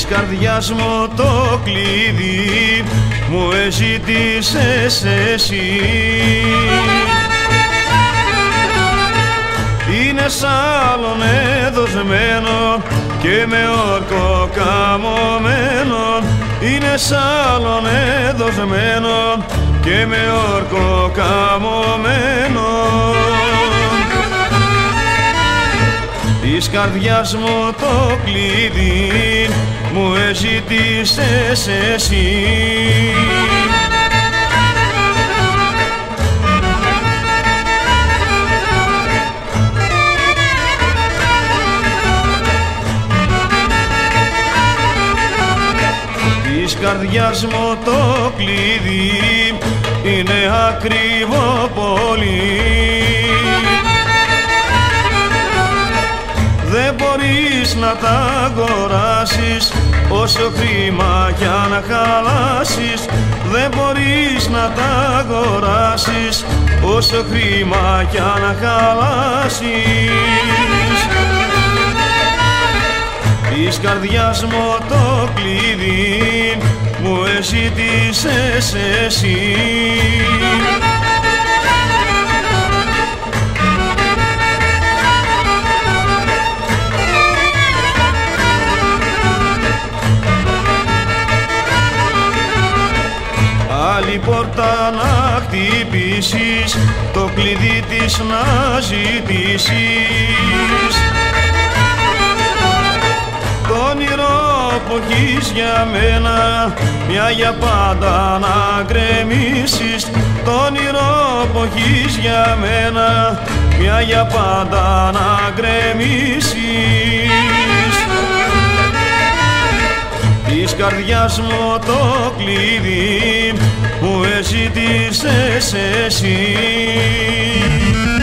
της καρδιάς μου το κλειδί μου εζήτησες εσύ. Είναι σ' άλλον εδωσμένο και με όρκο καμωμένο. Είναι σ' άλλον εδωσμένο και με όρκο καμωμένο. Της καρδιάς μου το κλειδί μου εζήτησες εσύ. Της καρδιάς μου το κλειδί είναι ακριβό πολύ. Δεν μπορείς να τα αγοράσεις όσο χρήμα κι αν χαλάσεις. Δεν μπορείς να τα αγοράσεις όσο χρήμα κι αν χαλάσεις. Της καρδιάς μου το κλειδί μου εζήτησες εσύ. Άλλη πόρτα να χτυπήσεις, το κλειδί της να ζητήσεις. Το όνειρο που έχεις για μένα μια για πάντα να γκρεμίσεις. Το όνειρο που έχεις για μένα μια για πάντα να γκρεμίσεις. Της καρδιάς μου το κλειδί μου εζήτησες εσύ.